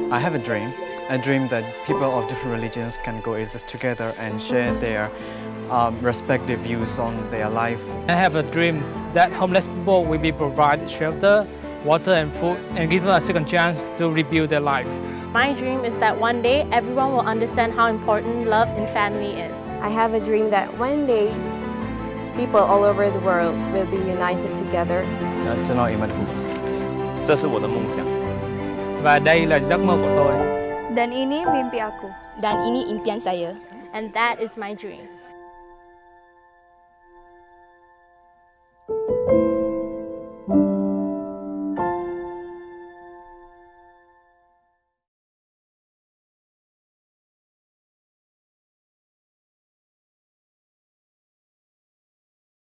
I have a dream that people of different religions can coexist together and share their respective views on their life. I have a dream that homeless people will be provided shelter, water and food, and given a second chance to rebuild their life. My dream is that one day everyone will understand how important love in family is. I have a dream that one day people all over the world will be united together. 这是我的梦想。 Và đây là giấc mơ của tôi. Dan ini mimpi aku. Dan ini impian saya. And that is my dream.